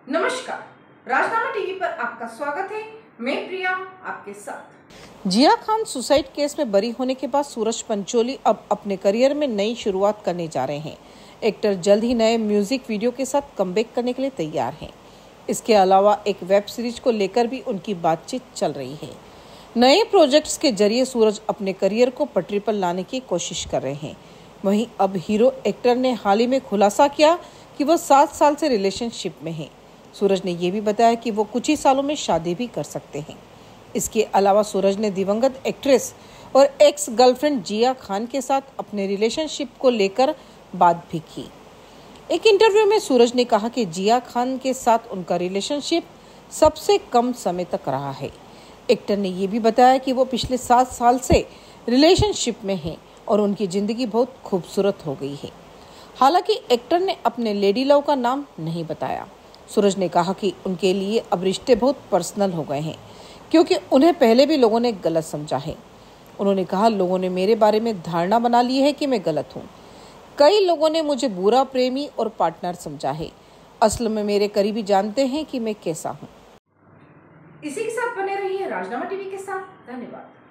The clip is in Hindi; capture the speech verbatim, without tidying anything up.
नमस्कार, राजनामा टीवी पर आपका स्वागत है। मैं प्रिया आपके साथ। जिया खान सुसाइड केस में बरी होने के बाद सूरज पंचोली अब अपने करियर में नई शुरुआत करने जा रहे हैं। एक्टर जल्द ही नए म्यूजिक वीडियो के साथ कमबैक करने के लिए तैयार हैं। इसके अलावा एक वेब सीरीज को लेकर भी उनकी बातचीत चल रही है। नए प्रोजेक्ट्स के जरिए सूरज अपने करियर को पटरी पर लाने की कोशिश कर रहे हैं। वहीं अब हीरो एक्टर ने हाल ही में खुलासा किया कि वो सात साल से रिलेशनशिप में हैं। सूरज ने यह भी बताया कि वो कुछ ही सालों में शादी भी कर सकते हैं। इसके अलावा सूरज ने दिवंगत एक्ट्रेस और एक्स गर्लफ्रेंड जिया खान के साथ अपने रिलेशनशिप को लेकर बात भी की। एक इंटरव्यू में सूरज ने कहा कि जिया खान के साथ उनका रिलेशनशिप सबसे कम समय तक रहा है। एक्टर ने यह भी बताया कि वो पिछले सात साल से रिलेशनशिप में हैं और उनकी जिंदगी बहुत खूबसूरत हो गई है। हालांकि एक्टर ने अपने लेडी लव का नाम नहीं बताया। सूरज ने कहा कि उनके लिए अब रिश्ते बहुत पर्सनल हो गए हैं, क्योंकि उन्हें पहले भी लोगों ने गलत समझा है। उन्होंने कहा, लोगों ने मेरे बारे में धारणा बना ली है कि मैं गलत हूँ। कई लोगों ने मुझे बुरा प्रेमी और पार्टनर समझा है। असल में मेरे करीबी जानते हैं कि मैं कैसा हूँ। इसी के साथ बने रहिए राजनामा टीवी के साथ। धन्यवाद।